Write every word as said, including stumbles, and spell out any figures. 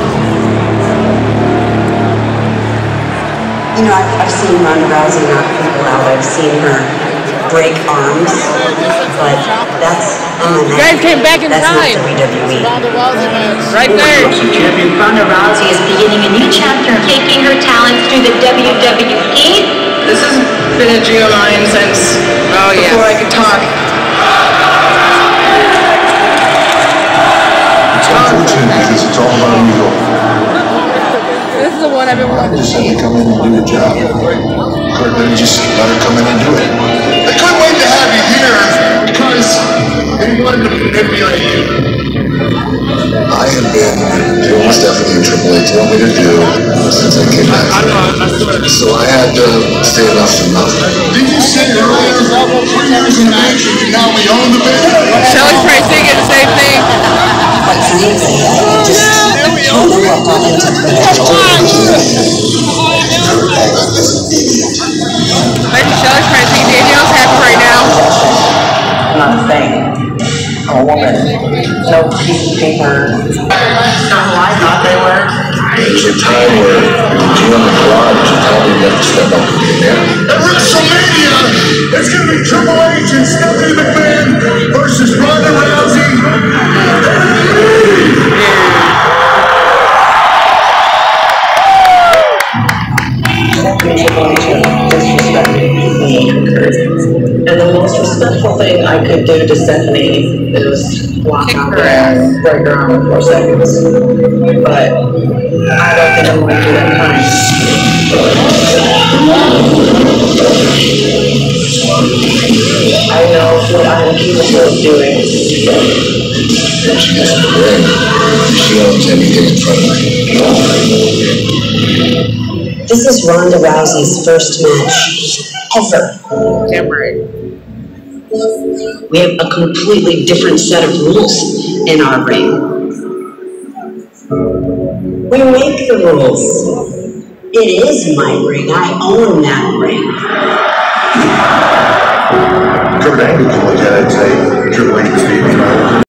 You know, I've, I've seen Ronda Rousey knock people out. I've seen her break arms, but that's M M A. You guys came back in that's time. Not W W E. Right there. Champion Ronda Rousey is beginning a new chapter, taking her talents through the W W E. This has been a dream of mine since oh, yeah. before I could talk. It's unfortunate because it's all about ego. This is the one I've been wanting to Just see. had to come in and do a job. Kurt didn't just let her come in and do it. They couldn't wait to have you here because they wanted to manipulate you. I have been doing Stephanie and Triple H want me to do since I came back. So I had to say enough to nothing. Did you say earlier, three years in action and now we own the business? Shelly's probably thinking the same thing. But frankly, I just don't know what got into the Maybe Shelly's probably thinking Danielle's happy right now. I'm not a thing. I'm a woman. No piece of paper. Not who I thought they were. There's a time where you in the garage and tell me you have to step up and get there. At WrestleMania, it's going to be Triple H and Stephanie McMahon versus Ronda Rousey. And the most respectful thing I could do to Stephanie is walk out there and break her arm in four seconds. But I don't think I'm going to do that kind. I know what I'm capable of doing. When she gets in the ring, she owns anything in front of her. This is Ronda Rousey's first match ever. Damn right. We have a completely different set of rules in our ring. We make the rules. It is my ring. I own that ring. Kurt Angle can look at it and say, Triple H was beating me.